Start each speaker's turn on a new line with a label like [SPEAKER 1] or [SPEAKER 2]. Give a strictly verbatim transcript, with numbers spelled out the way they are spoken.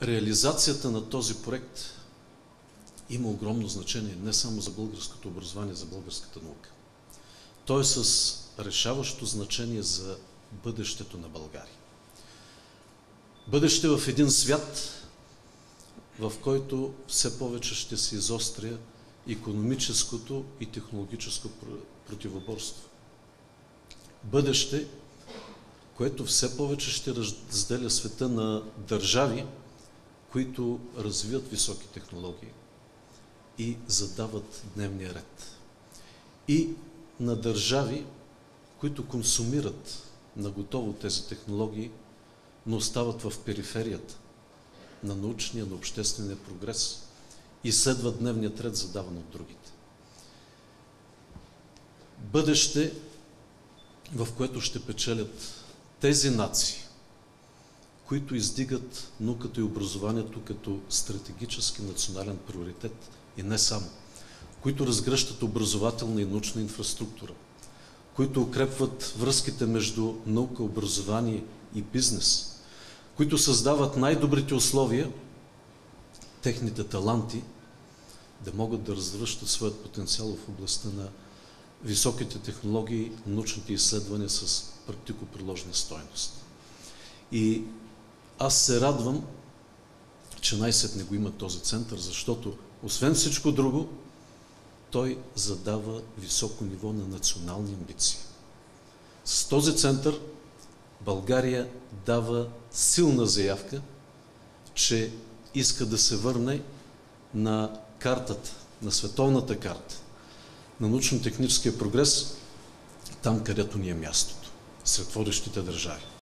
[SPEAKER 1] Реализацията на този проект има огромно значение не само за българското образование, за българската наука. Той е с решаващо значение за бъдещето на България. Бъдеще в един свят, в който все повече ще се изостря икономическото и технологическо противоборство. Бъдеще, което все повече ще разделя света на държави, които развиват високи технологии и задават дневния ред. И на държави, които консумират наготово тези технологии, но остават в периферията на научния, на обществения прогрес и следват дневният ред, задаван от другите. Бъдеще, в което ще печелят тези нации, които издигат науката и образованието като стратегически национален приоритет и не само, които разгръщат образователна и научна инфраструктура, които укрепват връзките между наука, образование и бизнес, които създават най-добрите условия техните таланти да могат да развръщат своят потенциал в областта на високите технологии, научните изследвания с практико-приложна стойност. И аз се радвам, че най-сетне го има този център, защото освен всичко друго, той задава високо ниво на национални амбиции. С този център България дава силна заявка, че иска да се върне на картата, на световната карта, на научно-техническия прогрес, там където ни е мястото, сред водещите държави.